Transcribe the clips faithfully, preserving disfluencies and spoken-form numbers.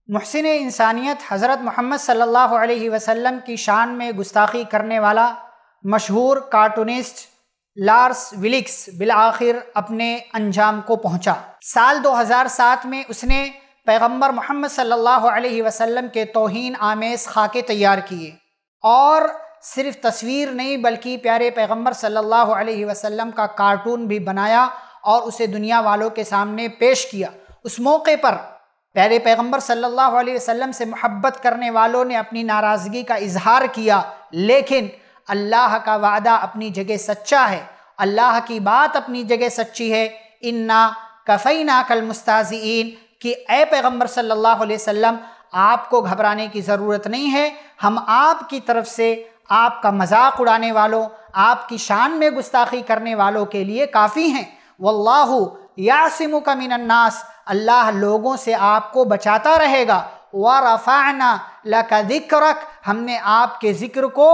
محسن انسانیت حضرت محمد صلی اللہ علیہ وسلم کی شان میں گستاخی کرنے والا مشہور کارٹونسٹ لارس ویلکس بالآخر اپنے انجام کو پہنچا۔ سال دو ہزار سات میں اس نے پیغمبر محمد صلی اللہ علیہ وسلم کے توہین آمیز خاکے تیار کیے اور صرف تصویر نہیں بلکہ پیارے پیغمبر صلی اللہ علیہ وسلم کا کارٹون بھی بنایا اور اسے دنیا والوں کے سامنے پیش کیا۔ اس موقع پر پیارے پیغمبر صلی اللہ علیہ وسلم سے محبت کرنے والوں نے اپنی ناراضگی کا اظہار کیا، لیکن اللہ کا وعدہ اپنی جگہ سچا ہے، اللہ کی بات اپنی جگہ سچی ہے۔ انا کفیناک المستہزئین کہ اے پیغمبر صلی اللہ علیہ وسلم آپ کو گھبرانے کی ضرورت نہیں ہے، ہم آپ کی طرف سے آپ کا مذاق اڑانے والوں، آپ کی شان میں گستاخی کرنے والوں کے لیے کافی ہیں۔ واللہ یعصمک من الناس اللہ لوگوں سے آپ کو بچاتا رہے گا۔ وَرَفَعْنَا لَكَ ذِكْرَكَ ہم نے آپ کے ذکر کو،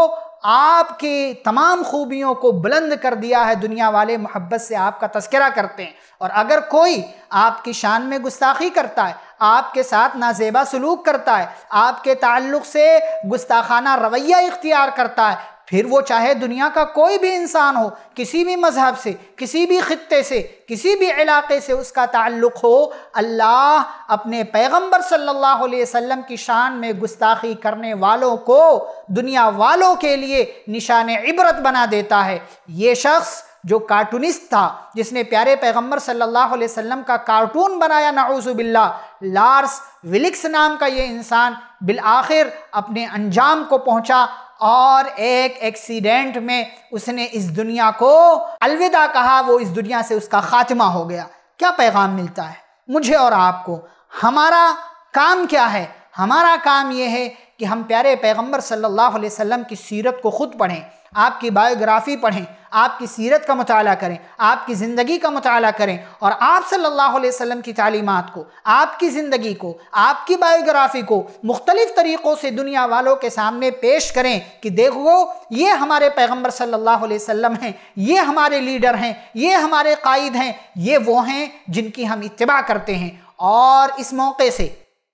آپ کی تمام خوبیوں کو بلند کر دیا ہے، دنیا والے محبت سے آپ کا تذکرہ کرتے ہیں۔ اور اگر کوئی آپ کی شان میں گستاخی کرتا ہے، آپ کے ساتھ نازیبا سلوک کرتا ہے، آپ کے تعلق سے گستاخانہ رویہ اختیار کرتا ہے، پھر وہ چاہے دنیا کا کوئی بھی انسان ہو، کسی بھی مذہب سے، کسی بھی خطے سے، کسی بھی علاقے سے اس کا تعلق ہو، اللہ اپنے پیغمبر صلی اللہ علیہ وسلم کی شان میں گستاخی کرنے والوں کو دنیا والوں کے لیے نشان عبرت بنا دیتا ہے۔ یہ شخص جو کارٹونسٹ تھا، جس نے پیارے پیغمبر صلی اللہ علیہ وسلم کا کارٹون بنایا، نعوذ باللہ، لارس ویلکس نام کا یہ انسان بالآخر اپنے انجام کو پہنچا اور ایک ایکسیڈنٹ میں اس نے اس دنیا کو الوداع کہا، وہ اس دنیا سے اس کا خاتمہ ہو گیا۔ کیا پیغام ملتا ہے مجھے اور آپ کو؟ ہمارا کام کیا ہے؟ ہمارا کام یہ ہے کہ ہم پیارے پیغمبر صلی اللہ علیہ وسلم کی سیرت کو خود پڑھیں، آپ کی بایوگرافی پڑھیں، آپ کی سیرت کا مطالعہ کریں، آپ کی زندگی کا مطالعہ کریں اور آپ صلی اللہ علیہ وسلم کی تعلیمات کو، آپ کی زندگی کو، آپ کی بایوگرافی کو مختلف طریقوں سے دنیا والوں کے سامنے پیش کریں کہ دیکھو یہ ہمارے پیغمبر صلی اللہ علیہ وسلم ہیں، یہ ہمارے لیڈر ہیں، یہ ہمارے قائد ہیں، یہ وہ ہیں جن کی ہم اتباع کرتے ہیں۔ اور اس موقع سے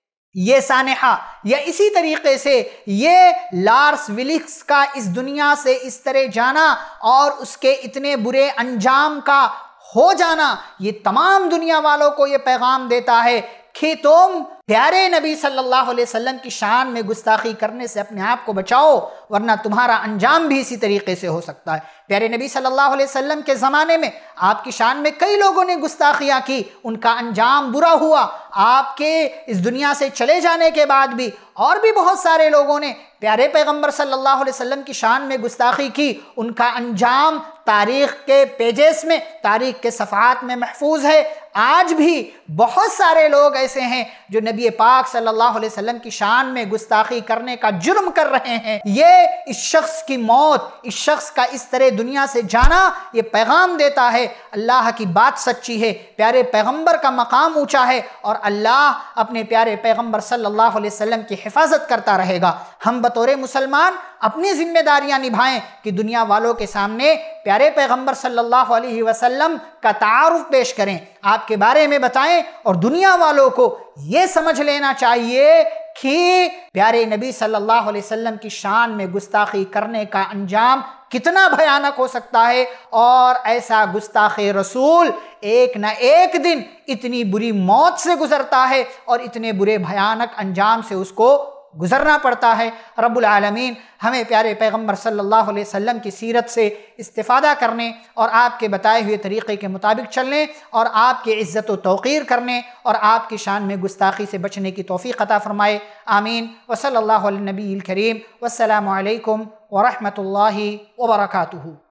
یہ سانحہ یا اسی طریقے سے یہ لارس ویلکس کا اس دنیا سے اس طرح جانا اور اس کے اتنے برے انجام کا ہو جانا، یہ تمام دنیا والوں کو یہ پیغام دیتا ہے کہ تم پیارے نبی صلی اللہ علیہ وسلم کی شان میں گستاخی کرنے سے اپنے آپ کو بچاؤ، ورنہ تمہارا انجام بھی اسی طریقے سے ہو سکتا ہے۔ پیارے نبی صلی اللہ علیہ وسلم کے زمانے میں آپ کی شان میں کئی لوگوں نے گستاخیاں کی، ان کا انجام برا ہوا۔ آپ کے اس دنیا سے چلے جانے کے بعد بھی اور بھی بہت سارے لوگوں نے پیارے پیغمبر صلی اللہ علیہ وسلم کی شان میں گستاخی کی، ان کا انجام تاریخ کے پیجز میں، تاریخ کے صفحات میں محفوظ ہے۔ آج بھی بہت سارے لوگ ایسے ہیں جو نبی پاک صلی اللہ علیہ وسلم کی شان میں گستاخی کرنے کا جرم کر رہے ہیں۔ یہ اس شخص کی موت، اس شخص کا اس طرح دنیا سے جانا یہ پیغام دیتا ہے اللہ کی بات سچی ہے، پیارے پیغمبر کا مقام اونچا ہے اور اللہ اپنے پیارے پیغمبر صلی اللہ علیہ وسلم کی حفاظت کرتا رہے گا۔ ہم بطور مسلمان اپنی ذمہ داریاں نبھائیں کہ دنیا والوں کے سامنے پیارے پیغمبر صلی اللہ علیہ وسلم کا تعارف پیش کریں، آپ کے بارے میں بتائیں اور دنیا والوں کو یہ سمجھ لینا چاہیے کہ پیارے نبی صلی اللہ علیہ وسلم کی شان میں گستاخی کرنے کا انجام کتنا بھیانک ہو سکتا ہے، اور ایسا گستاخ رسول ایک نہ ایک دن اتنی بری موت سے گزرتا ہے اور اتنے برے بھیانک انجام سے اس کو گزرنا پڑتا ہے۔ رب العالمین ہمیں پیارے پیغمبر صلی اللہ علیہ وسلم کی سیرت سے استفادہ کرنے اور آپ کے بتائے ہوئے طریقے کے مطابق چلنے اور آپ کی عزت و توقیر کرنے اور آپ کی شان میں گستاخی سے بچنے کی توفیق عطا فرمائے، آمین۔ وصلی اللہ علی النبی الکریم، والسلام علیکم ورحمۃ اللہ وبرکاتہ۔